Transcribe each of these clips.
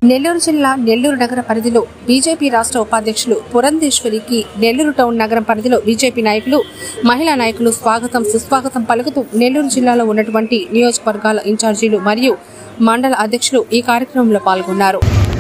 నెల్లూరు జిల్లా నెల్లూరు నగర పరిధిలో బీజేపీ రాష్ట్ర ఉపాధ్యక్షులు పురంధేశ్వరికి నెల్లూరు టౌన్ నగరం పరిధిలో బీజేపీ నాయకులు, మహిళా నాయకులు స్వాగతం సుస్వాగతం పలుకుతూ నెల్లూరు జిల్లాలో ఉన్నటువంటి నియోజకవర్గాల ఇన్ఛార్జీలు మరియు మండల అధ్యక్షులు ఈ కార్యక్రమంలో పాల్గొన్నారు.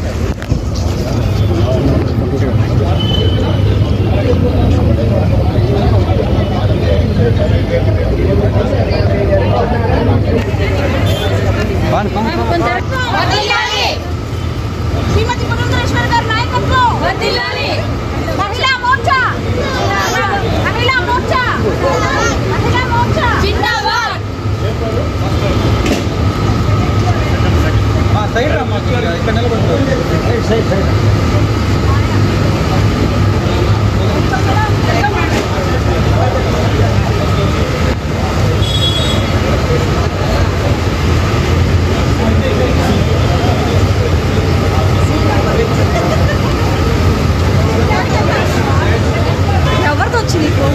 श्रीमती पुरंदेश्वर गारी नायकत्వం వర్ధిల్లాలి. మహిళా మోర్చా జిందాబాద్. సైడ్ రామ్మా, ఇక్కడ నిలబడుతుంది. సైడ్ ఎవరితో వచ్చి నీకు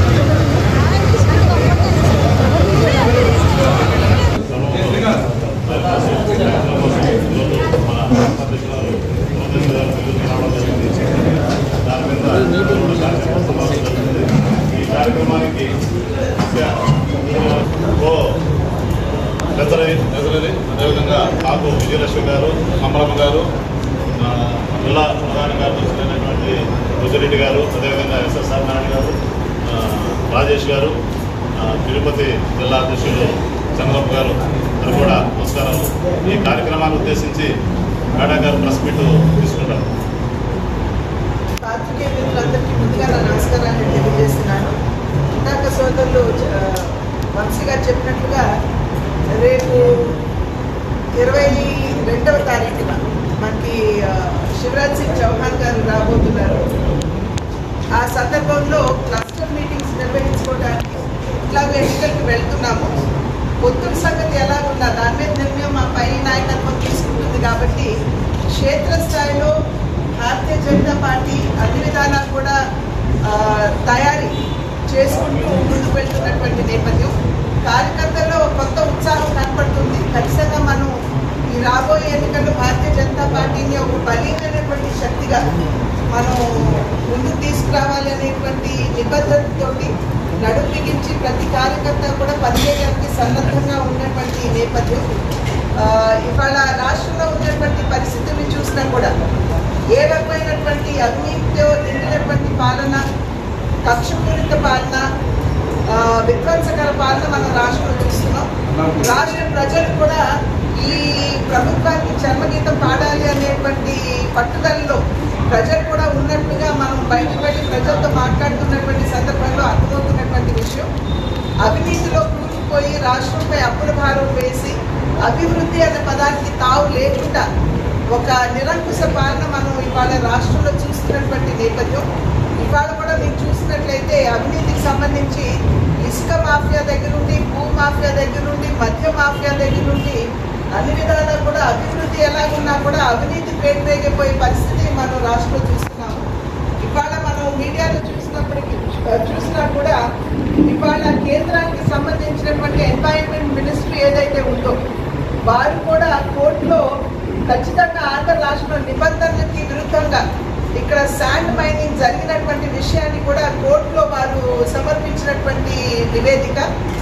కార్యక్రమానికి అదేవిధంగా కాకు విజయలక్ష్మి గారు, అమరమ్మ గారు, జిల్లా ప్రధాన కార్యదర్శి అయినటువంటి రుచిరెడ్డి గారు, అదేవిధంగా ఎస్ఎస్ఆర్ నారాయణ గారు, రాజేష్ గారు, తిరుపతి జిల్లా అధ్యక్షులు చంద్రబాబు గారు అందరూ కూడా నమస్కారాలు. ఈ కార్యక్రమాన్ని ఉద్దేశించి మేడం గారు ప్రెస్ మీట్ తీసుకుంటారు. పాత్రికేయ మిత్రులందరికీ ముందుగా నా నమస్కారాన్ని తెలియజేస్తున్నాను. ఇందాక సోదరులు వంశీ గారు చెప్పినట్లుగా రేపు 22వ తారీఖున మనకి శివరాజ్ సింగ్ చౌహాన్ గారు రాబోతున్నారు. ఆ సందర్భంలో క్లస్టర్ మీటింగ్స్ నిర్వహించుకోవడానికి ఇట్లాగే ఎన్నికలకు వెళ్తున్నాము. పొత్తుల సంగతి ఎలా ఉందా దాని మీద నిర్ణయం మా పై నాయకత్వం తీసుకుంటుంది. కాబట్టి క్షేత్రస్థాయిలో భారతీయ జనతా పార్టీ అన్ని విధానాలు కూడా తయారీ చేసుకుంటూ ముందుకు వెళ్తున్నటువంటి నేపథ్యం, కార్యకర్తల్లో కొత్త ఉత్సాహం కనపడుతుంది. ఖచ్చితంగా మనం ఈ రాబోయే ఎన్నికల్లో భారతీయ జనతా పార్టీని ఒక బలీయమైనటువంటి శక్తిగా మనం ముందుకు తీసుకురావాలి అనేటువంటి నిబద్ధతతోటి నడుం బిగించి ప్రతి కార్యకర్త కూడా పనిచేయడానికి సన్నద్ధంగా ఉన్నటువంటి నేపథ్యం. ఇవాళ రాష్ట్రంలో ఉన్నటువంటి పరిస్థితుల్ని చూసినా కూడా ఏ రకమైనటువంటి అవినీతితో నిండినటువంటి పాలన, కక్షపూరిత పాలన, విధ్వంసకర పాలన మనం రాష్ట్రంలో చూస్తున్నాం. రాష్ట్ర ప్రజలు కూడా ఈ ప్రభుత్వానికి చర్మగీతం పాడాలి అనేటువంటి పట్టుదలలో ప్రజలు కూడా ఉన్నట్టుగా మనం బయటకు వెళ్ళి ప్రజలతో మాట్లాడుతున్నటువంటి సందర్భంలో అర్థమవుతున్నటువంటి విషయం, అవినీతిలో కూలిపోయి రాష్ట్రంపై అప్పుల భారం వేసి అభివృద్ధి అనే పదానికి తావు లేకుండా ఒక నిరంకుశ పాలన మనం ఇవాళ రాష్ట్రంలో చూస్తున్నటువంటి నేపథ్యం. ఇవాళ కూడా మీరు చూసినట్లయితే అవినీతికి సంబంధించి ఇసుక మాఫియా దగ్గర నుండి, భూ మాఫియా దగ్గర నుండి, మద్య మాఫియా దగ్గర నుండి అన్ని విధాలా కూడా అభివృద్ధి ఎలాగున్నా కూడా అవినీతి పేరుపోయే పరిస్థితి మనం రాష్ట్రంలో చూస్తున్నాము. ఇవాళ మనం మీడియాలో చూసినా కూడా ఇవాళ కేంద్రానికి సంబంధించినటువంటి ఎన్వైరన్మెంట్ మినిస్ట్రీ ఏదైతే ఉందో వారు కూడా కోర్టులో ఖచ్చితంగా ఆంధ్ర రాష్ట్ర నిబంధనలకి విరుద్ధంగా ఇక్కడ శాండ్ మైనింగ్ జరిగినటువంటి విషయాన్ని కూడా కోర్టులో వారు సమర్పించినటువంటి నివేదిక,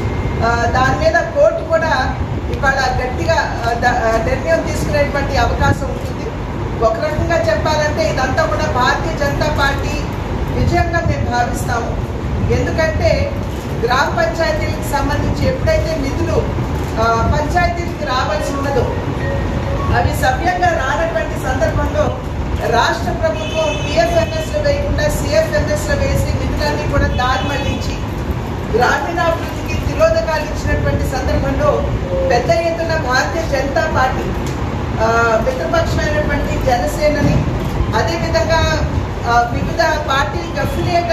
దాని మీద కోర్టు కూడా ఇవాళ గట్టిగా నిర్ణయం తీసుకునేటువంటి అవకాశం ఉంటుంది. ఒక రకంగా చెప్పాలంటే ఇదంతా కూడా భారతీయ జనతా పార్టీ విజయంగా మేము భావిస్తాము. ఎందుకంటే గ్రామ పంచాయతీలకు సంబంధించి ఎప్పుడైతే నిధులు పంచాయతీలకు రావాల్సి ఉన్నదో అవి సవ్యంగా రానటువంటి సందర్భంలో రాష్ట్ర ప్రభుత్వం పిఎఫ్ఎంఎస్లో వేయకుండా సిఎఫ్ఎంఎస్లో వేసి నిధులన్నీ కూడా దారి మళ్లించి గ్రామీణాభివృద్ధికి తిలోదకాలు ఇచ్చినటువంటి సందర్భంలో పెద్ద ఎత్తున భారతీయ జనతా పార్టీ మిత్రపక్షమైనటువంటి జనసేనని, అదేవిధంగా వివిధ పార్టీలకు అఫిలియేట్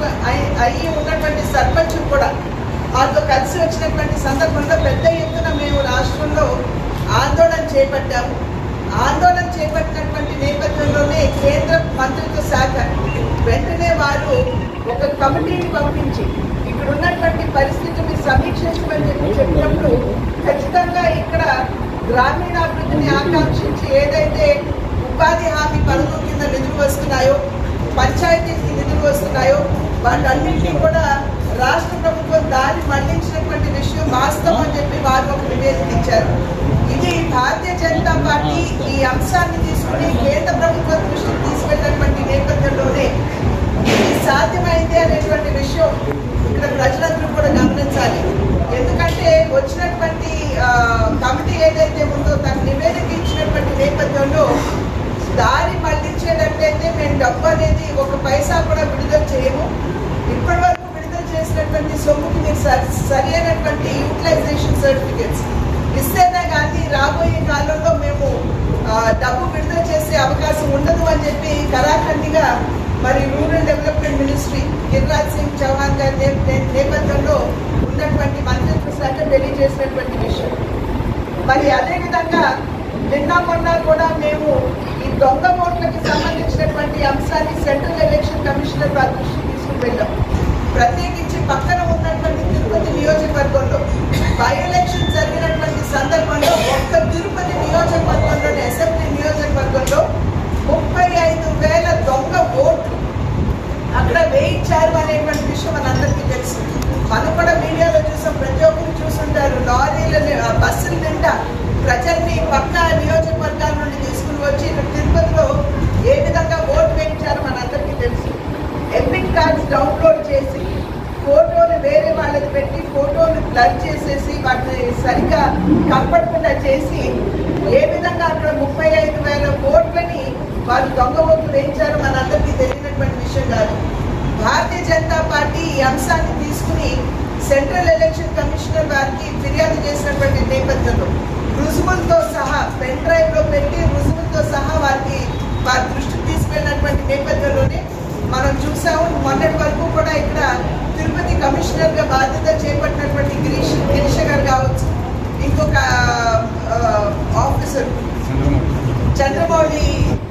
అయి ఉన్నటువంటి సర్పంచులు కూడా వాళ్ళతో కలిసి వచ్చినటువంటి సందర్భంలో పెద్ద ఎత్తున మేము రాష్ట్రంలో ఆందోళన చేపట్టాము. ఆందోళన చేపట్టినటువంటి నేపథ్యంలోనే కేంద్ర మంత్రిత్వ శాఖ వెంటనే వారు ఒక కమిటీని పంపించి ఇక్కడ ఉన్నటువంటి పరిస్థితిని సమీక్షించమని చెప్పినప్పుడు ఖచ్చితంగా ఇక్కడ గ్రామీణాభివృద్ధిని ఆకాంక్షించి ఏదైతే ఉపాధి హామీ పథకం కింద నిధులు వస్తున్నాయో, పంచాయతీకి నిధులు వస్తున్నాయో వాటన్నింటినీ కూడా రాష్ట్ర ప్రభుత్వం దారి మళ్లించినటువంటి విషయం వాస్తవం అని చెప్పి వారు ఒక నివేదిక ఇచ్చారు. ఇది భారతీయ జనతా పార్టీ ఈ అంశాన్ని తీసుకుని కేంద్ర ప్రభుత్వం దృష్టికి తీసుకెళ్ళినటువంటి నేపథ్యంలోనే ఇది సాధ్యమైంది అనేటువంటి విషయం ఇక్కడ ప్రజలందరూ కూడా గమనించాలి. ఎందుకంటే వచ్చినటువంటి కమిటీ ఏదైతే ఉందో తన నివేదిక ఇచ్చినటువంటి నేపథ్యంలో దారి మళ్లించేటట్టయితే మేము డబ్బు అనేది ఒక పైసా కూడా విడుదల చేయము, ఇప్పటి వరకు విడుదల చేసినటువంటి సొమ్ముకి మీరు సరి అయినటువంటి యూటిలైజేషన్ సర్టిఫికెట్స్ ఇస్తేనే కానీ రాబోయే కాలంలో మేము డబ్బు విడుదల చేసే అవకాశం ఉండదు అని చెప్పి కరాఖండిగా మరి rural development ministry Giriraj Singh Chouhan గారి నేపథ్యంలో ఉన్నటువంటి మంత్రిత్వ శాఖ తెలియజేసినటువంటి విషయం. మరి అదేవిధంగా నిన్న మొన్న కూడా మేము ఈ దొంగ ఓట్లకి సంబంధించినటువంటి అంశాన్ని సెంట్రల్ ఎలక్షన్ కమిషనర్ వారి దృష్టికి తీసుకుని వెళ్ళాం. ప్రత్యేకించి పక్కన ఉన్నటువంటి తిరుపతి నియోజకవర్గంలో బై ఎలక్షన్ జరిగినటువంటి సందర్భంలో ఒక్క తిరుపతి నియోజకవర్గంలోని అసెంబ్లీ నియోజకవర్గంలో 35,000 దొంగ ఓట్లు అక్కడ వేయించారు అనేటువంటి విషయం మనందరికీ తెలుసు. మనం కూడా మీడియాలో చూసాం, ప్రతి ఒక్కరు చూసుంటారు. లారీల బస్సుల నిండా ప్రజల్ని పక్క నియోజకవర్గాల నుండి తీసుకుని వచ్చి తిరుపతిలో ఏ విధంగా ఓటు వేయించారో మనందరికీ తెలుసు. ఎపిక్ కార్డ్స్ డౌన్లోడ్ చేసి ఫోటోలు వేరే వాళ్ళకి పెట్టి ఫోటోలు బ్లర్ చేసేసి వాటిని సరిగ్గా కనపడకుండా చేసి ఏ విధంగా అక్కడ 35,000 ఓట్లని వాళ్ళు దొంగ ఓట్లు వేయించారో మనందరికీ తెలియనటువంటి విషయం కాదు. భారతీయ జనతా పార్టీ ఈ అంశాన్ని తీసుకుని సెంట్రల్ ఎలక్షన్ కమిషనర్ వారికి ఫిర్యాదు చేసినటువంటి నేపథ్యంలో రుజువులతో సహా పెన్ డ్రైవ్ లో పెట్టి రుజువులతో సహా వారి దృష్టికి తీసుకెళ్ళినటువంటి నేపథ్యంలోనే మనం చూసాము. మొన్నటి వరకు కూడా ఇక్కడ తిరుపతి కమిషనర్ గా బాధ్యత చేపట్టినటువంటి గిరీష్ గారు కావచ్చు, ఇంకొక ఆఫీసర్ చంద్రమౌళి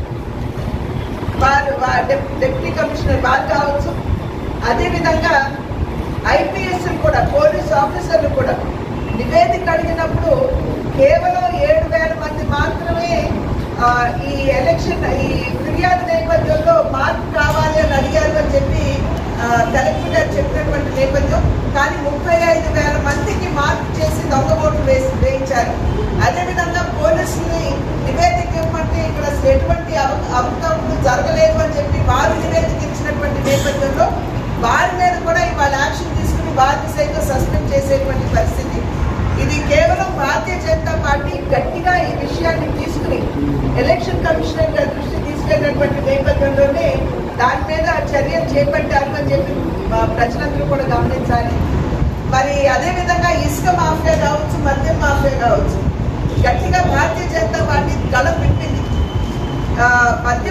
డిప్యూటీ కమిషనర్ వారు కావచ్చు, అదేవిధంగా ఐపీఎస్ కూడా పోలీస్ ఆఫీసర్లు కూడా నివేదిక అడిగినప్పుడు కేవలం 7,000 మంది మాత్రమే ఈ ఎలక్షన్ ఈ ఫిర్యాదు నేపథ్యంలో మార్పు కావాలి అని అడిగారు అని చెప్పి కలెక్టర్ గారు చెప్పినటువంటి నేపథ్యం. కానీ 35,000 మందికి మార్పు చేసి దొంగ ఓట్లు వేయించారు. అదేవిధంగా పోలీసుని నివేదిక ఇవ్వమంటే ఇక్కడ ఎటువంటి అవకతవకలు జరగలేదు అని చెప్పి వారు నివేదిక ఇచ్చినటువంటి నేపథ్యంలో వారి మీద కూడా ఇవాళ యాక్షన్ తీసుకుని వారిని సైతం సస్పెండ్ చేసేటువంటి పరిస్థితి. ఇది కేవలం భారతీయ జనతా పార్టీ గట్టిగా ఈ విషయాన్ని తీసుకుని ఎలక్షన్ కమిషనర్ గారి దృష్టికి తీసుకెళ్ళినటువంటి నేపథ్యంలోనే దాని మీద చర్యలు చేపట్టారు అని చెప్పి ప్రజలందరూ కూడా గమనించాలి. మరి అదేవిధంగా ఇసుక మాఫియా కావచ్చు, మద్యం మాఫియా కావచ్చు, గట్టిగా భారతీయ జనతా పార్టీ గళం విప్పింది.